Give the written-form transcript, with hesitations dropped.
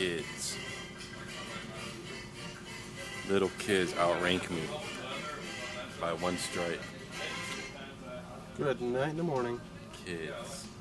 kids. Little kids outrank me by one strike. Good night in the morning. Kids.